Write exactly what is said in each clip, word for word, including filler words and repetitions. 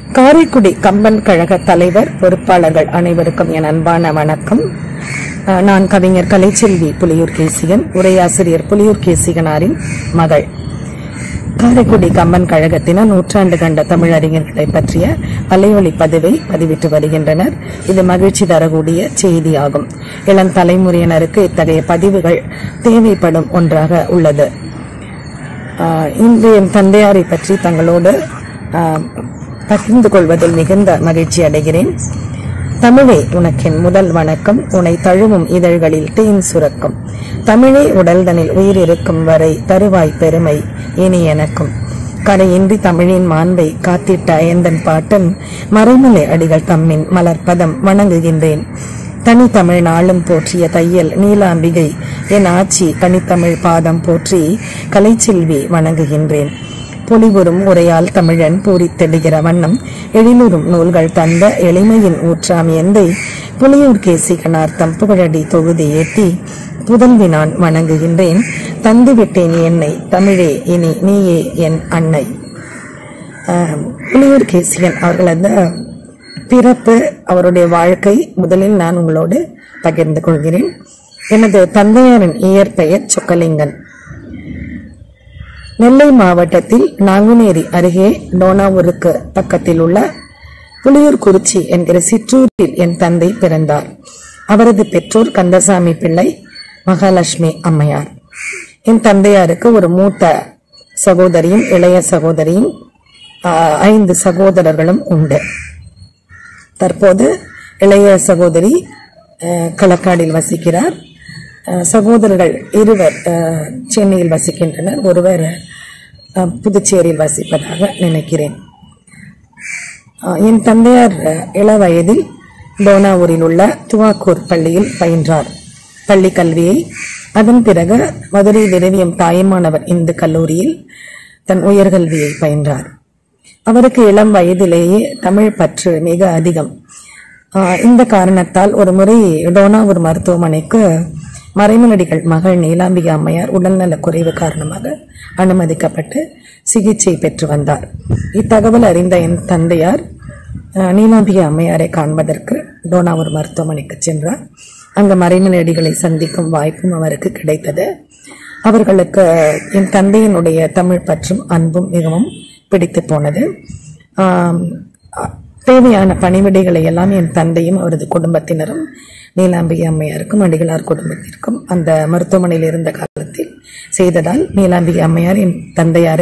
காரைக்குடி கம்பன் கழக தலைவர் பொறுப்பாளர்கள் அனைவருக்கும் என் அன்பான வணக்கம். நான் கவிஞர் கலைச்செல்வி புலியூர் கேசிகன், உரையாசிரியர் புலியூர் கேசிகனாரின் மகள். காரைக்குடி கம்பன் கழகத்தினர் நூற்றாண்டு கண்ட தமிழறிஞர்களை பற்றிய அலைவொலி பதிவை பதிவிட்டு வருகின்றனர். இது மகிழ்ச்சி தரக்கூடிய செய்தியாகும். இளம் தலைமுறையினருக்கு இத்தகைய பதிவுகள் தேவைப்படும் ஒன்றாக உள்ளது. இன்று என் தந்தையாரை பற்றி தங்களோடு பகிர்ந்து கொள்வதில் மிகுந்த மகிழ்ச்சி அடைகிறேன். தமிழே உனக்கென் முதல் வணக்கம், உனை தழுவும் இதழ்களில் தேன் சுரக்கும். தமிழே உடல்தனில் உயிர் இருக்கும் வரை தருவாய் பெருமை இனி எனக்கும். கடையின்றி தமிழின் மாண்பை காத்திட்ட அயந்தன் பாட்டன் மறைமலை அடிகள் தம்மின் மலர்பதம் வணங்குகின்றேன். தனித்தமிழ் நாளும் போற்றிய தையல் நீலாம்பிகை என் ஆட்சி கனித்தமிழ் பாதம் போற்றி கலைச்செல்வி வணங்குகின்றேன். பொலிவுறும் உரையால் தமிழன் பூரித்தெடுகிற வண்ணம் எழிலுறும் நூல்கள் தந்த எளிமையின் ஊற்றாம் எந்தை புலியூர் கேசிகனார் தம் புகழடி தொகுதி ஏற்றி புதல்வி நான் வணங்குகின்றேன். தந்துவிட்டேன் என்னை தமிழே இனி நீயே என் அன்னை. புலியூர் கேசிகன் அவர்களது பிறப்பு, அவருடைய வாழ்க்கை முதலில் நான் உங்களோடு பகிர்ந்து கொள்கிறேன். எனது தந்தையாரின் இயற்பெயர் சொக்கலிங்கன். நெல்லை மாவட்டத்தில் நாங்குநேரி அருகே டோனாவூருக்கு பக்கத்தில் உள்ள புலியூர் குறிச்சி என்கிற சிற்றூரில் என் தந்தை பிறந்தார். அவரது பெற்றோர் கந்தசாமி பிள்ளை, மகாலட்சுமி அம்மையார். என் தந்தையாருக்கு ஒரு மூத்த சகோதரியும் இளைய சகோதரியும் ஐந்து சகோதரர்களும் உண்டு. தற்போது இளைய சகோதரி களக்காடில் வசிக்கிறார். சகோதரர்கள் இருவர் சென்னையில் வசிக்கின்றனர், ஒருவர் புதுச்சேரியில் வசிப்பதாக நினைக்கிறேன். என் தந்தையார் இள வயதில் டோனாவூரில் உள்ள துவாக்கூர் பள்ளியில் பயின்றார் பள்ளி கல்வியை. அதன் பிறகு மதுரை திரவியம் தாயுமானவர் இந்து கல்லூரியில் தன் உயர்கல்வியை பயின்றார். அவருக்கு இளம் வயதிலேயே தமிழ் பற்று மிக அதிகம். இந்த காரணத்தால் ஒரு முறை டோனாவூர் மருத்துவமனைக்கு மறைமலடிகள் மகள் நீலாம்பிகை அம்மையார் உடல்நல குறைவு காரணமாக அனுமதிக்கப்பட்டு சிகிச்சை பெற்று வந்தார். இத்தகவல் அறிந்த என் தந்தையார் நீலாம்பிகை அம்மையாரை காண்பதற்கு டோனாவூர் மருத்துவமனைக்கு சென்றார். அங்கு மறைமலடிகளை சந்திக்கும் வாய்ப்பும் அவருக்கு கிடைத்தது. அவர்களுக்கு என் தந்தையினுடைய தமிழ் பற்றும் அன்பும் மிகவும் பிடித்து போனது. தேவையான பணிவிடைகளை எல்லாம் என் தந்தையும் அவரது குடும்பத்தினரும் நீலாம்பிகை அம்மையாருக்கும் அடிகளார் குடும்பத்திற்கும் அந்த மருத்துவமனையில் இருந்த காலத்தில் செய்ததால் நீலாம்பிகை அம்மையார் என் தந்தையாரை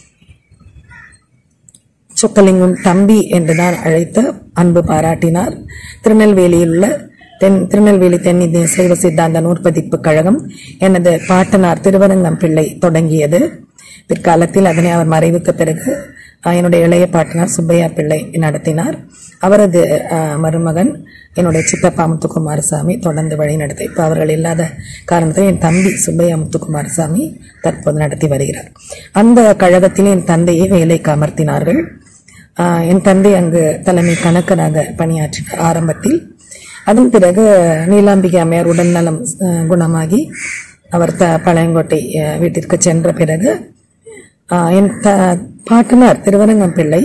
சொக்கலிங்கம் தம்பி என்றுதான் அழைத்து அன்பு பாராட்டினார். திருநெல்வேலியில் உள்ள தென் திருநெல்வேலி தென்னிந்திய சைவ சித்தாந்த நூற்பதிப்பு கழகம் எனது பாட்டனார் திருவரங்கம் பிள்ளை தொடங்கியது. பிற்காலத்தில் அதனை அவர் மறைவுக்கு பிறகு என்னுடைய இளைய பாட்டனார் சுப்பையா பிள்ளை நடத்தினார். அவரது மருமகன் என்னுடைய சித்தப்பா முத்துக்குமாரசாமி தொடர்ந்து வழி நடத்த இப்போ அவர்கள் இல்லாத காரணத்தில் என் தம்பி சுப்பையா முத்துக்குமாரசாமி தற்போது நடத்தி வருகிறார். அந்த கழகத்தில் என் தந்தையை வேலைக்கு அமர்த்தினார்கள். என் தந்தை அங்கு தலைமை கணக்கராக பணியாற்றினார் ஆரம்பத்தில். அதன் பிறகு நீலாம்பிகை அம்மையார் உடல்நலம் குணமாகி அவர் த பழையங்கோட்டை வீட்டிற்கு சென்ற பிறகு என் த பாட்டனார் திருவரங்கம் பிள்ளை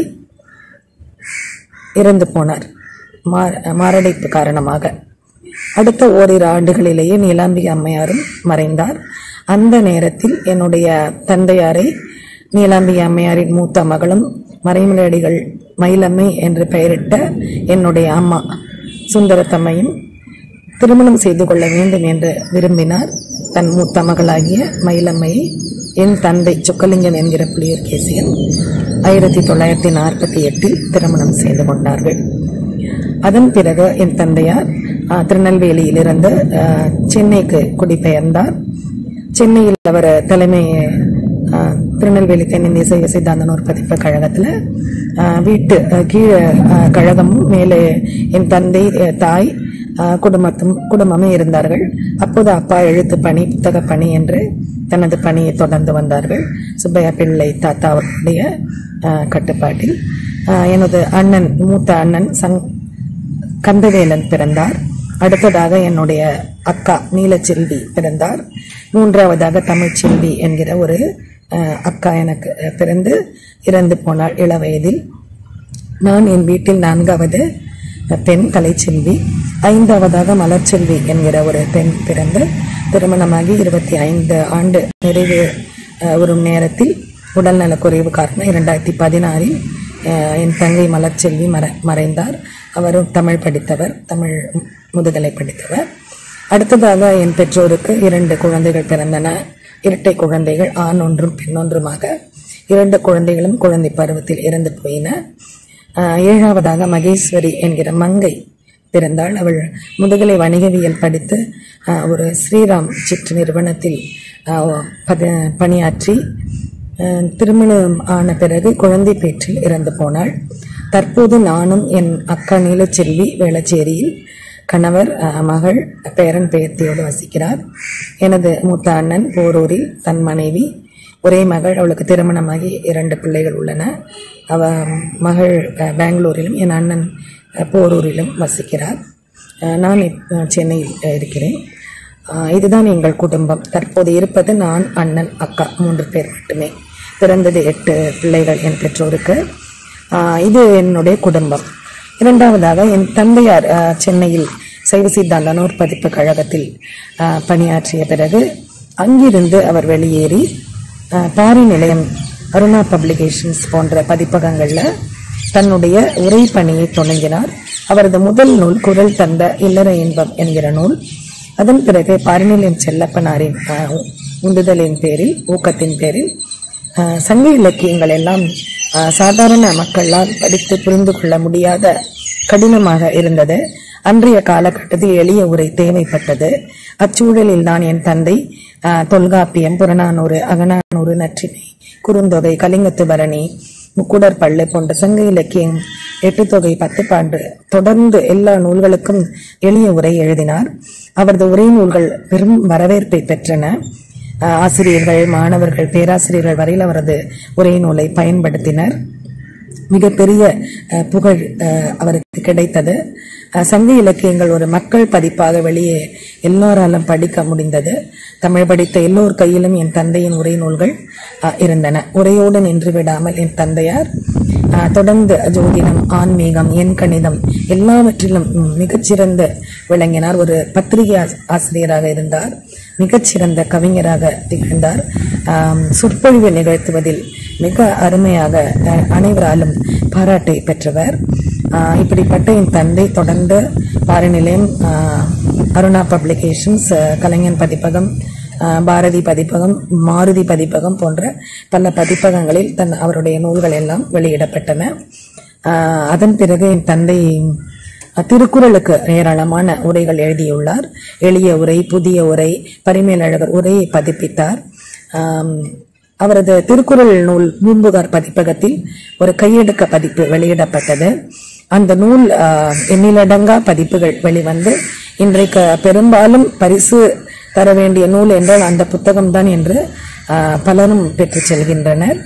இறந்து போனார் மாரடைப்பு காரணமாக. அடுத்த ஓரிரு ஆண்டுகளிலேயே நீலாம்பிகை அம்மையாரும் மறைந்தார். அந்த நேரத்தில் என்னுடைய தந்தையாரை நீலாம்பிகை அம்மையாரின் மூத்த மகளும் மறைமலடிகள் மயிலம்மை என்று பெயரிட்ட என்னுடைய அம்மா சுந்தரத்தம்மையும் திருமணம் செய்து கொள்ள வேண்டும் என்று விரும்பினார். தன் மூத்த மகளாகிய மயிலம்மையை என் தந்தை சொக்கலிங்கன் என்கிற புலியூர் கேசிகன் ஆயிரத்தி தொள்ளாயிரத்தி நாற்பத்தி எட்டில் திருமணம் செய்து கொண்டார்கள். அதன் பிறகு என் தந்தையார் திருநெல்வேலியிலிருந்து சென்னைக்கு குடிபெயர்ந்தார். சென்னையில் அவர் தலைமை திருநெல்வேலி தென்னிந்திய சைவ சித்தாந்த நூற்பதிப்பு கழகத்தில் வீட்டு கீழே கழகமும் மேலே என் தந்தை தாய் குடும்பத்தும் குடும்பமே இருந்தார்கள். அப்போது அப்பா எழுத்து பணி புத்தக பணி என்று தனது பணியை தொடர்ந்து வந்தார்கள். சுப்பையா பிள்ளை தாத்தா அவர்களுடைய கட்டுப்பாட்டில் எனது அண்ணன் மூத்த அண்ணன் சங் கந்தவேலன் பிறந்தார். அடுத்ததாக என்னுடைய அக்கா நீலச்செல்வி பிறந்தார். மூன்றாவதாக தமிழ்ச்செல்வி என்கிற ஒரு அக்கா எனக்கு பிறந்து இறந்து போனாள் இள வயதில். நான் என் வீட்டில் நான்காவது பெண் கலைச்செல்வி. ஐந்தாவதாக மலர்ச்செல்வி என்கிற ஒரு பெண் பிறந்து திருமணமாகி இருபத்தி ஐந்து ஆண்டு நிறைவு வரும் நேரத்தில் உடல்நலக்குறைவு காரணம் இரண்டாயிரத்தி பதினாறில் என் தங்கை மலர்ச்செல்வி மற மறைந்தார். அவரும் தமிழ் படித்தவர், தமிழ் முதுகலை படித்தவர். அடுத்ததாக என் பெற்றோருக்கு இரண்டு குழந்தைகள் பிறந்தன. இரட்டை குழந்தைகள், ஆண் ஒன்றும் பெண் ஒன்றுமாக. இரண்டு குழந்தைகளும் குழந்தை பருவத்தில் இறந்து போயின. ஏழாவதாக மகேஸ்வரி என்கிற மங்கை பிறந்தாள். அவள் முதுகலை வணிகவியல் படித்து ஒரு ஸ்ரீராம் சிட் நிறுவனத்தில் பணியாற்றி திருமணம் ஆன பிறகு குழந்தை பேற்றில் இறந்து போனாள். தற்போது நானும் என் அக்கா நீலச்செல்வி வேளச்சேரியில் கணவர், மகள், பேரன் பேத்தியோடு வசிக்கிறார். எனது மூத்த அண்ணன் போரூரில் தன் மனைவி, ஒரே மகள், அவளுக்கு திருமணமாகி இரண்டு பிள்ளைகள் உள்ளன. அவ மகள் பெங்களூரிலும் என் அண்ணன் போரூரிலும் வசிக்கிறார். நான் சென்னையில் இருக்கிறேன். இதுதான் எங்கள் குடும்பம். தற்போது இருப்பது நான், அண்ணன், அக்கா மூன்று பேர் மட்டுமே. பிறந்தது எட்டு பிள்ளைகள் என் பெற்றோருக்கு. இது என்னுடைய குடும்பம். இரண்டாவதாக என் தந்தையார் சென்னையில் சைவ சித்தாந்த நூற்பதிப்பு கழகத்தில் பணியாற்றிய பிறகு அங்கிருந்து அவர் வெளியேறி பாரி நிலையம், அருணா பப்ளிகேஷன்ஸ் போன்ற பதிப்பகங்களில் தன்னுடைய உரை பணியை தொடங்கினார். அவரது முதல் நூல் குரல் தந்த இல்லற இன்பம் என்கிற நூல். அதன் பிறகு பாரிநிலையம் செல்லப்பனாரின் உந்துதலின் பேரில், ஊக்கத்தின் பேரில் சங்க இலக்கியங்கள் எல்லாம் சாதாரண மக்களால் படித்து புரிந்து கொள்ள முடியாத கடினமாக இருந்தது. அன்றைய காலகட்டத்தில் எளிய உரை தேவைப்பட்டது. அச்சூழலில் தான் என் தந்தை தொல்காப்பியம், புறநானூறு, அகநானூறு, நற்றிணை, குறுந்தொகை, கலிங்கத்து பரணி, முக்குடர் பள்ளு போன்ற சங்க இலக்கியம், எட்டு தொகை, பத்து பாண்டு தொடர்ந்து எல்லா நூல்களுக்கும் எளிய உரை எழுதினார். அவரது உரை நூல்கள் பெரும் வரவேற்பை பெற்றன. ஆசிரியர்கள், மாணவர்கள், பேராசிரியர்கள் வரையில் அவரது உரை நூலை பயன்படுத்தினர். மிகப்பெரிய புகழ் அவருக்கு கிடைத்தது. சங்க இலக்கியங்கள் ஒரு மக்கள் பதிப்பாக வெளியே எல்லோராலும் படிக்க முடிந்தது. தமிழ் படித்த எல்லோர் கையிலும் என் தந்தையின் உரை நூல்கள் இருந்தன. உரையோடு நின்று விடாமல் என் தந்தையார் தொடர்ந்து ஜோதிடம், ஆன்மீகம், எண் கணிதம் எல்லாவற்றிலும் மிகச்சிறந்த விளங்கினார். ஒரு பத்திரிகை ஆசிரியராக இருந்தார். மிகச்சிறந்த கவிஞராக திகழ்ந்தார். சொற்பொழிவு நிகழ்த்துவதில் மிக அருமையாக அனைவராலும் பாராட்டை பெற்றவர். இப்படிப்பட்ட என் தந்தை தொடர்ந்து பாரிநிலையம், அருணா பப்ளிகேஷன்ஸ், கலைஞன் பதிப்பகம், பாரதி பதிப்பகம், மாருதி பதிப்பகம் போன்ற பல பதிப்பகங்களில் தன் அவருடைய நூல்கள் எல்லாம் வெளியிடப்பட்டன. அதன் பிறகு என் தந்தை திருக்குறளுக்கு ஏராளமான உரைகள் எழுதியுள்ளார். எளிய உரை, புதிய உரை, பரிமேலழகர் உரையை பதிப்பித்தார். அவரது திருக்குறள் நூல் பூம்புகார் பதிப்பகத்தில் ஒரு கையெடுக்க பதிப்பு வெளியிடப்பட்டது. அந்த நூல் எண்ணிலடங்கா பதிப்புகள் வெளிவந்து இன்றைக்கு பெரும்பாலும் பரிசு தர வேண்டிய நூல் என்றால் அந்த புத்தகம்தான் என்று பலரும் பெற்று செல்கின்றனர்.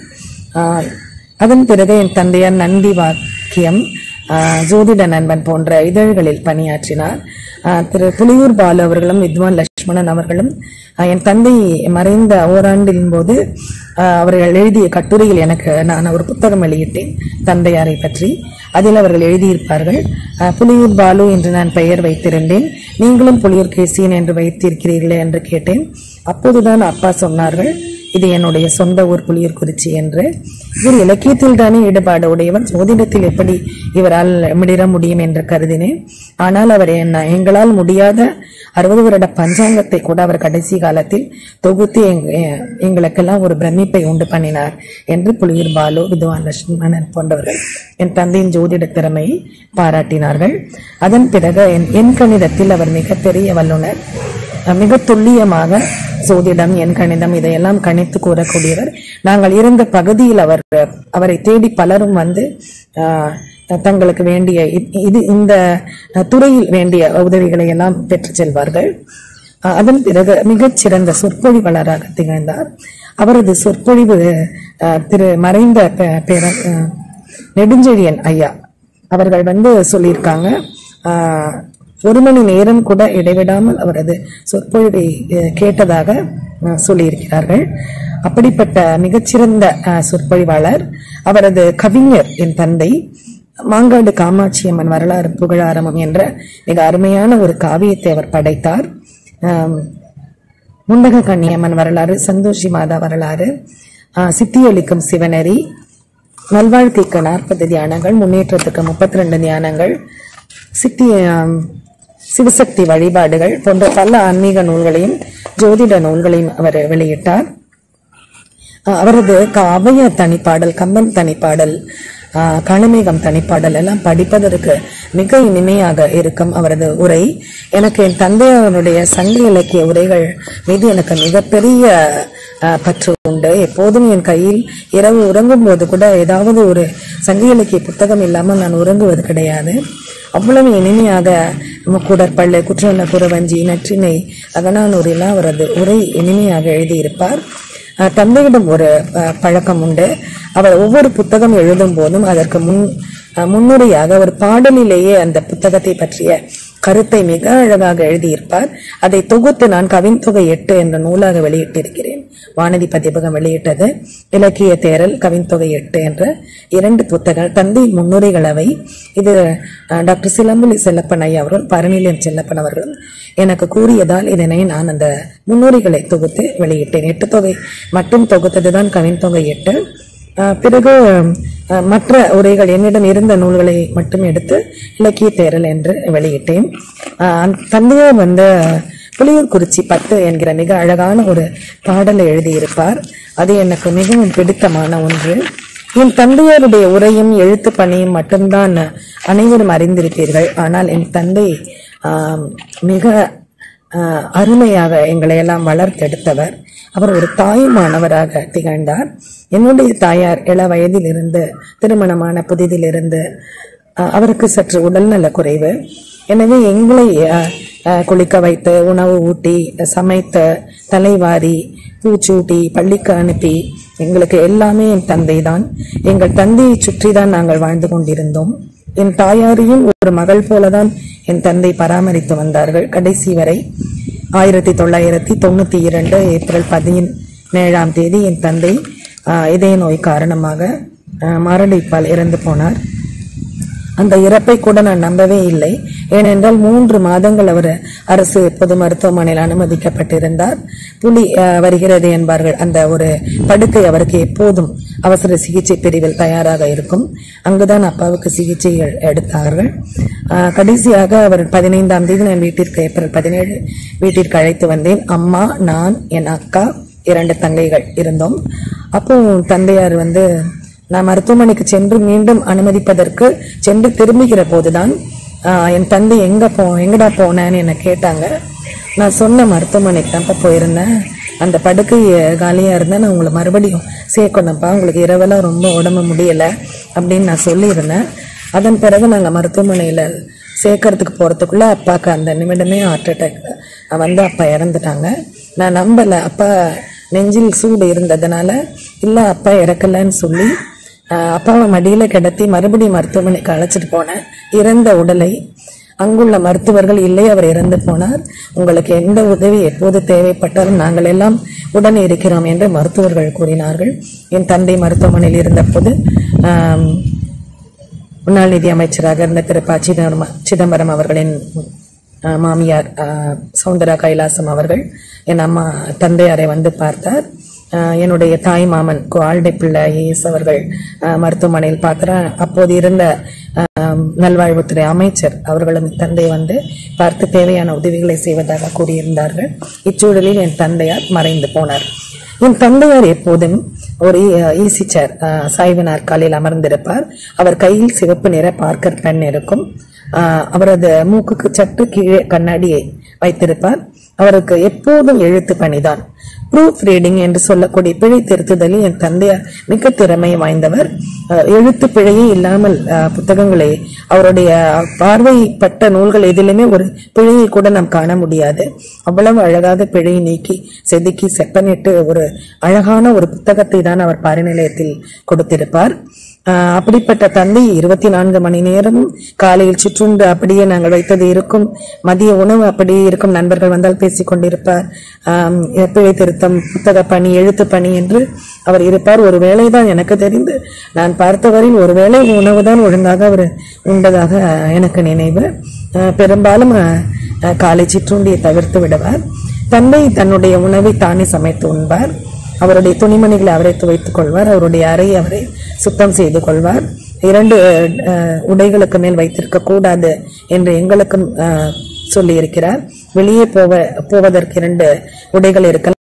அதன் பிறகு என் தந்தையார் நந்தி வாக்கியம், ஜோதிட நண்பன் போன்ற இதழ்களில் பணியாற்றினார். திரு புலியூர் பாலு அவர்களும் வித்வான் லட்சுமணன் அவர்களும் என் தந்தை மறைந்த ஓராண்டின் போது அவர்கள் எழுதிய கட்டுரையில் எனக்கு நான் ஒரு புத்தகம் வெளியிட்டேன் தந்தையாரை பற்றி. அதில் அவர்கள் எழுதியிருப்பார்கள், புலியூர் பாலு என்று நான் பெயர் வைத்திருந்தேன், நீங்களும் புலியூர் கேசியன் என்று வைத்திருக்கிறீர்களே என்று கேட்டேன். அப்போதுதான் அப்பா சொன்னார்கள், இது என்னுடைய சொந்த ஊர் புலியூர் குறிச்சி என்று. இவர் இலக்கியத்தில் தானே ஈடுபாடு உடையவர், ஜோதிடத்தில் எப்படி இவரால் மிடிர முடியும் என்று கருதினேன். ஆனால் அவர் என்ன எங்களால் முடியாத அறுபது வருட பஞ்சாங்கத்தை கூட அவர் கடைசி காலத்தில் தொகுத்து எங்களுக்கெல்லாம் ஒரு பிரமிப்பை உண்டு பண்ணினார் என்று புலியூர் பாலு, வித்வான் லட்சுமணன் போன்றவர்கள் என் தந்தையின் ஜோதிட திறமையை பாராட்டினார்கள். அதன் பிறகு என் கணிதத்தில் அவர் மிகப்பெரிய வல்லுனர். மிக துல்லியமாக ஜோதிடம், எண் கணிதம் இதையெல்லாம் கணித்து கூறக்கூடியவர். நாங்கள் இருந்த பகுதியில் அவர் அவரை தேடி பலரும் வந்து தங்களுக்கு வேண்டிய இது இந்த துறையில் வேண்டிய உதவிகளை எல்லாம் பெற்று செல்வார்கள். அதன் பிறகு மிகச்சிறந்த சொற்பொழிவாளராக திகழ்ந்தார். அவரது சொற்பொழிவு திரு மறைந்த பேர நெடுஞ்செழியன் ஐயா அவர்கள் வந்து சொல்லியிருக்காங்க, ஒரு மணி நேரம் கூட இடைவிடாமல் அவரது சொற்பொழிவை கேட்டதாக சொல்லியிருக்கிறார்கள். அப்படிப்பட்ட மிகச்சிறந்த சொற்பொழிவாளர். அவரது கவிஞர் என் தந்தை. மாங்காடு காமாட்சி அம்மன் வரலாறு புகழாரமம் என்ற மிக அருமையான ஒரு காவியத்தை அவர் படைத்தார். முண்டக கன்னியம்மன் வரலாறு, சந்தோஷி மாதா வரலாறு, சித்தியளிக்கும் சிவனரி, நல்வாழ்க்கைக்கு நாற்பது தியானங்கள், முன்னேற்றத்துக்கு முப்பத்தி ரெண்டு தியானங்கள், சித்தி சிவசக்தி வழிபாடுகள் போன்ற பல ஆன்மீக நூல்களையும் ஜோதிட நூல்களையும் அவர் வெளியிட்டார். அவரது அபய தனிப்பாடல், கம்பன் தனிப்பாடல், கணமேகம் தனிப்பாடல் எல்லாம் படிப்பதற்கு மிக இனிமையாக இருக்கும் அவரது உரை. எனக்கு என் தந்தையனுடைய சங்க இலக்கிய உரைகள் மீது எனக்கு மிகப்பெரிய பற்று உண்டு. எப்போதும் என் கையில் இரவு உறங்கும் போது கூட ஏதாவது ஒரு சங்க இலக்கிய புத்தகம் இல்லாமல் நான் உறங்குவது கிடையாது. அவ்வளவு இனிமையாக முக்குடற்பள்ளு, குற்றல குறவஞ்சி, நற்றினை, அகனானூரில் அவரது உரை இனிமையாக எழுதியிருப்பார். தந்தையிடம் ஒரு பழக்கம் உண்டு. அவர் ஒவ்வொரு புத்தகம் எழுதும் போதும் அதற்கு முன் முன்னுரையாக ஒரு பாடலிலேயே அந்த புத்தகத்தை பற்றிய கருத்தை மிக அழகாக எழுதியிருப்பார். அதை தொகுத்து நான் கவின்தொகை எட்டு என்ற நூலாக வெளியிட்டிருக்கிறேன். வானதி பதிப்பகம் வெளியிட்டது. இலக்கிய தேரல், கவின்தொகை எட்டு என்ற இரண்டு புத்தகங்கள் தந்தை முன்னுரைகள் அவை. இது டாக்டர் சிலம்புலி செல்லப்பன் ஐயா அவர்கள், பரநிலையம் செல்லப்பன் அவர்களும் எனக்கு கூறியதால் இதனை நான் அந்த முன்னுரைகளை தொகுத்து வெளியிட்டேன். எட்டு தொகை மட்டும் தொகுத்ததுதான் கவின்தொகை எட்டு. பிறகு மற்ற உரைகள் என்னிடம் இருந்த நூல்களை மட்டும் எடுத்து இலக்கிய தேரல் என்று வெளியிட்டேன். தந்தையார் வந்து புலியூர்குறிச்சி பத்து என்கிற மிக அழகான ஒரு பாடலை எழுதியிருப்பார். அது எனக்கு மிகவும் பிடித்தமான ஒன்று. என் தந்தையாருடைய உரையும் எழுத்து பணியும் மட்டும்தான் அனைவரும் அறிந்திருப்பீர்கள். ஆனால் என் தந்தை மிக அருமையாக எங்களை எல்லாம் வளர்த்தெடுத்தவர். அவர் ஒரு தாயுமானவராக திகழ்ந்தார். என்னுடைய தாயார் இள வயதில் இருந்து, திருமணமான புதிதில் இருந்து அவருக்கு சற்று உடல்நல குறைவு. எனவே எங்களை குளிக்க வைத்து, உணவு ஊட்டி, சமைத்து, தலைவாரி, பூச்சூட்டி, பள்ளிக்கு அனுப்பி எங்களுக்கு எல்லாமே என் தந்தை தான். எங்கள் தந்தையை சுற்றி தான் நாங்கள் வாழ்ந்து கொண்டிருந்தோம். என் தாயாரையும் ஒரு மகள் போலதான் என் தந்தை பராமரித்து வந்தார்கள் கடைசி வரை. ஆயிரத்தி தொள்ளாயிரத்தி தொண்ணூத்தி இரண்டு ஏப்ரல் பதினேழாம் தேதி என் தந்தை இதய நோய் காரணமாக மாரடைப்பால் இறந்து போனார். அந்த இறப்பை கூட நான் நம்பவே இல்லை. ஏனென்றால் மூன்று மாதங்கள் அவர் அரசு பொது மருத்துவமனையில் அனுமதிக்கப்பட்டிருந்தார். புலி வருகிறது என்பார்கள். அந்த ஒரு படுக்கை அவருக்கு எப்போதும் அவசர சிகிச்சை பிரிவில் தயாராக இருக்கும். அங்குதான் அப்பாவுக்கு சிகிச்சைகள் எடுத்தார்கள். கடைசியாக அவர் பதினைந்தாம் தேதி நான் வீட்டிற்கு, ஏப்ரல் பதினேழு வீட்டிற்கு அழைத்து வந்தேன். அம்மா, நான், என் அக்கா, இரண்டு தங்கைகள் இருந்தோம். அப்போ தந்தையார் வந்து நான் மருத்துவமனைக்கு சென்று மீண்டும் அனுமதிப்பதற்கு சென்று திரும்புகிற போதுதான் என் தந்தை எங்க போ எங்கடா போனேன்னு என்ன கேட்டாங்க. நான் சொன்ன மருத்துவமனைக்கு தான்ப்பா போயிருந்தேன், அந்த படுக்கை காலியா இருந்தா நான் உங்களை மறுபடியும் சேர்க்கணும்ப்பா, உங்களுக்கு இரவெல்லாம் ரொம்ப உடம்பு முடியல அப்படின்னு நான் சொல்லியிருந்தேன். அதன் பிறகு நாங்க மருத்துவமனையில சேர்க்கறதுக்கு போறதுக்குள்ள அப்பாவுக்கு அந்த நிமிடமே ஹார்ட் அட்டாக் வந்து அப்பா இறந்துட்டாங்க. நான் நம்பல. அப்பா நெஞ்சில் சூடு இருந்ததுனால இல்ல அப்பா இறக்கலன்னு சொல்லி அப்பாவை மடியில கிடத்தி மறுபடியும் மருத்துவமனைக்கு அழைச்சிட்டு போனேன். இறந்த உடலை அங்குள்ள மருத்துவர்கள் இல்லை, அவர் இறந்து போனார், உங்களுக்கு எந்த உதவி எப்போது தேவைப்பட்டாலும் நாங்கள் எல்லாம் உடனே இருக்கிறோம் என்று மருத்துவர்கள் கூறினார்கள். என் தந்தை மருத்துவமனையில் இருந்த போது ஆஹ் முன்னாள் நிதி அமைச்சராக இருந்த திரு ப சிதம்பரம் அவர்களின் மாமியார் சௌந்தரா கைலாசம் அவர்கள் என் அம்மா தந்தையாரை வந்து பார்த்தார். என்னுடைய தாய் மாமன் ஆல்டை பிள்ளை ஐஏஎஸ் அவர்கள் மருத்துவமனையில் பார்க்கிறார். அப்போது இருந்த நல்வாழ்வுத்துறை அமைச்சர் அவர்களும் தந்தை வந்து பார்த்து தேவையான உதவிகளை செய்வதாக கூறியிருந்தார்கள். இச்சூழலில் என் தந்தையார் மறைந்து போனார். என் தந்தையார் எப்போதும் ஒரு ஈசி சேர், சாய்வு நாற்காலில் அமர்ந்திருப்பார். அவர் கையில் சிவப்பு நிற பார்க்கர் பென் இருக்கும். அவரது மூக்குக்கு சற்று கீழே கண்ணாடியை வைத்திருப்பார். அவருக்கு எப்போதும் எழுத்து பணிதான். ப்ரூஃப் ரீடிங் என்று சொல்லக்கூடிய பிழை திருத்துதலில் என் தந்தையார் மிக திறமை வாய்ந்தவர். எழுத்து பிழையே இல்லாமல் புத்தகங்களை, அவருடைய பார்வைப்பட்ட நூல்கள் எதிலுமே ஒரு பிழையை கூட நாம் காண முடியாது. அவ்வளவு அழகாக பிழையை நீக்கி செதுக்கி செப்பனிட்டு ஒரு அழகான ஒரு புத்தகத்தை தான் அவர் பாரிநிலையத்தில் கொடுத்திருப்பார். ஆஹ் அப்படிப்பட்ட தந்தை இருபத்தி நான்கு மணி நேரமும் காலையில் சிற்றுண்டு அப்படியே நாங்கள் வைத்தது இருக்கும், மதிய உணவு அப்படியே இருக்கும், நண்பர்கள் வந்தால் பேசிக் கொண்டிருப்பார். ஆஹ் பிழை திருத்தம், புத்தக பணி, எழுத்து பணி என்று அவர் இருப்பார். ஒரு வேளைதான் எனக்கு தெரிந்து நான் பார்த்தவரையில் ஒரு வேளை உணவு தான் ஒழுங்காக அவர் உண்டதாக எனக்கு நினைவு. பெரும்பாலும் காலை சிற்றுண்டியை தவிர்த்து விடுவார். தந்தை தன்னுடைய உணவை தானே சமைத்து உண்பார். அவருடைய துணிமணிகளை அவரை துவைத்துக் கொள்வார். அவருடைய அறையை அவரை சுத்தம் செய்து கொள்வார். இரண்டு உடைகளுக்கு மேல் வைத்திருக்க கூடாது என்று எங்களுக்கும் சொல்லி இருக்கிறார். வெளியே போவ போவதற்கு இரண்டு உடைகள் இருக்கலாம்.